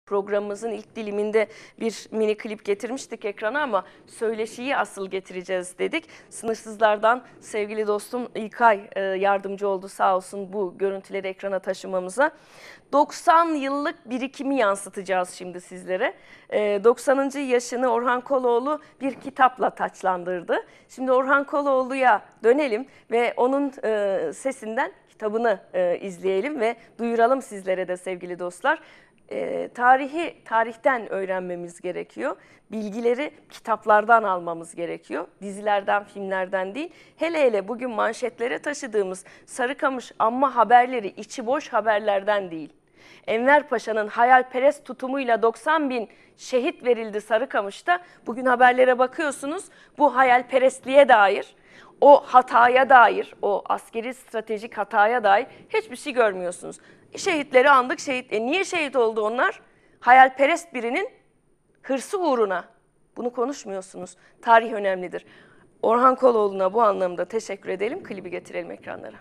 programımızın ilk diliminde bir mini klip getirmiştik ekrana ama söyleşiyi asıl getireceğiz dedik. Sınırsızlardan sevgili dostum İlkay yardımcı oldu sağ olsun bu görüntüleri ekrana taşımamıza. 90 yıllık birikimi yansıtacağız şimdi sizlere. 90. yaşını Orhan Koloğlu bir kitapla taçlandırdı. Şimdi Orhan Koloğlu'ya dönelim ve onun sesinden kitabını izleyelim ve duyuralım sizlere de sevgili dostlar. Tarihten öğrenmemiz gerekiyor. Bilgileri kitaplardan almamız gerekiyor. Dizilerden, filmlerden değil. Hele hele bugün manşetlere taşıdığımız Sarıkamış anma haberleri içi boş haberlerden değil. Enver Paşa'nın hayalperest tutumuyla 90 bin şehit verildi Sarıkamış'ta. Bugün haberlere bakıyorsunuz, bu hayalperestliğe dair, o hataya dair, o askeri stratejik hataya dair hiçbir şey görmüyorsunuz. Şehitleri andık, niye şehit oldu onlar? Hayalperest birinin hırsı uğruna. Bunu konuşmuyorsunuz. Tarih önemlidir. Orhan Koloğlu'na bu anlamda teşekkür edelim. Klibi getirelim ekranlara.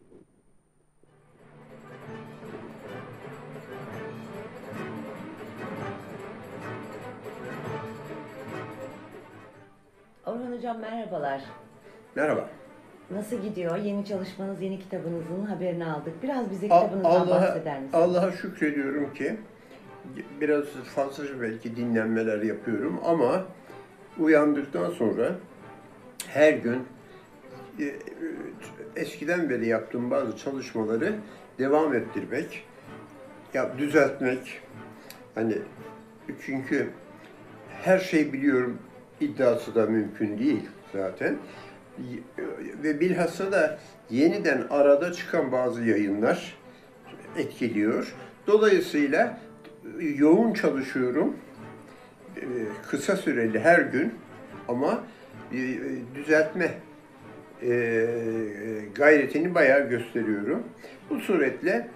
Orhan Hocam merhabalar. Merhaba. Nasıl gidiyor? Yeni çalışmanız, yeni kitabınızın haberini aldık. Biraz bize kitabınızdan bahseder misiniz? Allah'a şükrediyorum ki biraz fazlaca belki dinlenmeler yapıyorum ama uyandıktan sonra her gün eskiden beri yaptığım bazı çalışmaları devam ettirmek, düzeltmek. Hani çünkü her şey biliyorum iddiası da mümkün değil zaten. Ve bilhassa da yeniden arada çıkan bazı yayınlar etkiliyor. Dolayısıyla yoğun çalışıyorum. Kısa süreli her gün ama düzeltme gayretini bayağı gösteriyorum. Bu suretle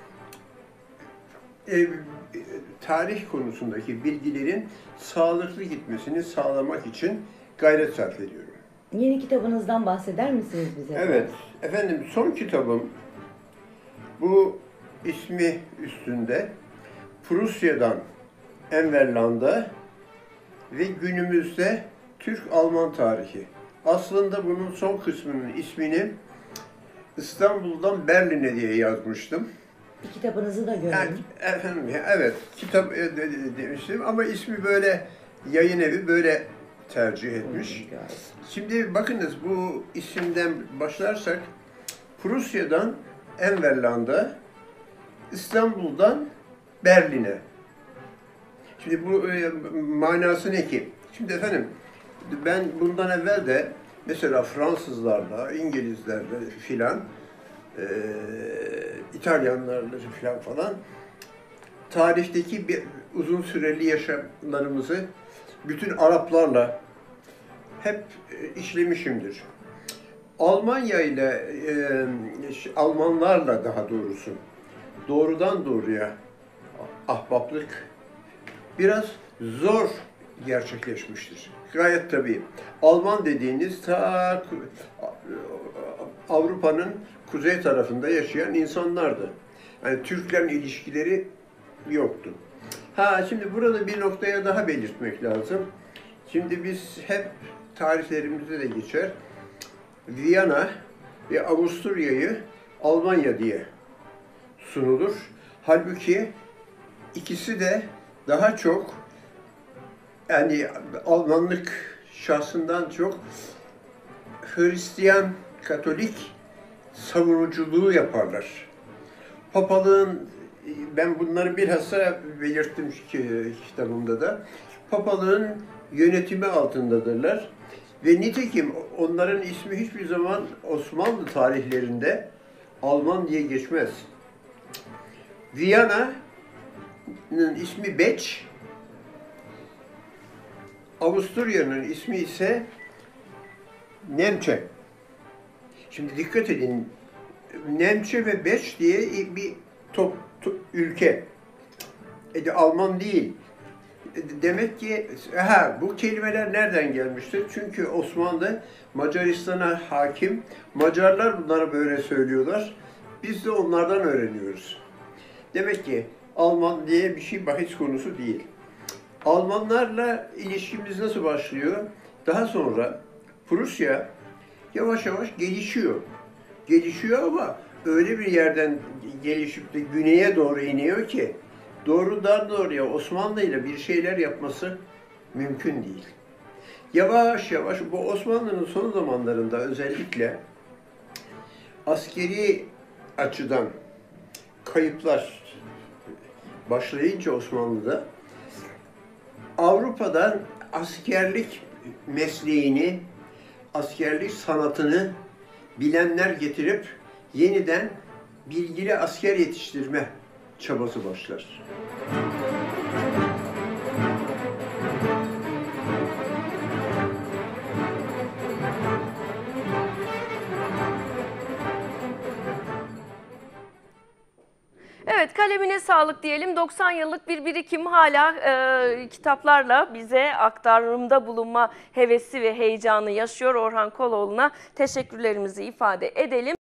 tarih konusundaki bilgilerin sağlıklı gitmesini sağlamak için gayret sarf ediyorum. Yeni kitabınızdan bahseder misiniz bize? Evet, efendim son kitabım bu ismi üstünde Prusya'dan Enverland'a ve günümüzde Türk-Alman tarihi. Aslında bunun son kısmının ismini İstanbul'dan Berlin'e diye yazmıştım. Bir kitabınızı da görelim. Yani, efendim, evet, kitap demiştim ama ismi böyle yayın evi böyle tercih etmiş. Şimdi bakınız bu isimden başlarsak Prusya'dan Enverland'a, İstanbul'dan Berlin'e. Şimdi bu manası ne ki? Şimdi efendim ben bundan evvel de mesela Fransızlarla, İngilizlerle filan, İtalyanlarla falan tarihteki bir uzun süreli yaşamlarımızı bütün Araplarla hep işlemişimdir. Almanya ile Almanlarla daha doğrusu doğrudan doğruya ahbaplık biraz zor gerçekleşmiştir. Gayet tabii. Alman dediğiniz ta Avrupa'nın kuzey tarafında yaşayan insanlardı. Yani Türklerin ilişkileri yoktu. Şimdi burada bir noktaya daha belirtmek lazım. Şimdi biz hep tarihlerimizde de geçer. Viyana ve Avusturya'yı Almanya diye sunulur. Halbuki ikisi de daha çok yani Almanlık şahsından çok Hristiyan, Katolik savunuculuğu yaparlar. Papalığın, ben bunları bilhassa belirttim kitabımda da, papalığın yönetimi altındadırlar. Ve nitekim onların ismi hiçbir zaman Osmanlı tarihlerinde Alman diye geçmez. Viyana'nın ismi Beç, Avusturya'nın ismi ise Nemçe. Şimdi dikkat edin, Nemçe ve Beç diye bir ülke. Alman değil. Demek ki bu kelimeler nereden gelmiştir? Çünkü Osmanlı Macaristan'a hakim. Macarlar bunları böyle söylüyorlar. Biz de onlardan öğreniyoruz. Demek ki Alman diye bir şey bahis konusu değil. Almanlarla ilişkimiz nasıl başlıyor? Daha sonra Prusya yavaş yavaş gelişiyor. Gelişiyor ama öyle bir yerden gelişip de güneye doğru iniyor ki doğrudan doğruya Osmanlı ile bir şeyler yapması mümkün değil. Yavaş yavaş bu Osmanlı'nın son zamanlarında özellikle askeri açıdan kayıplar başlayınca Osmanlı'da Avrupa'dan askerlik mesleğini, askerlik sanatını bilenler getirip yeniden bilgili asker yetiştirme çabası başlar. Evet, kalemine sağlık diyelim. 90 yıllık bir birikim hala kitaplarla bize aktarımda bulunma hevesi ve heyecanı yaşıyor. Orhan Koloğlu'na teşekkürlerimizi ifade edelim.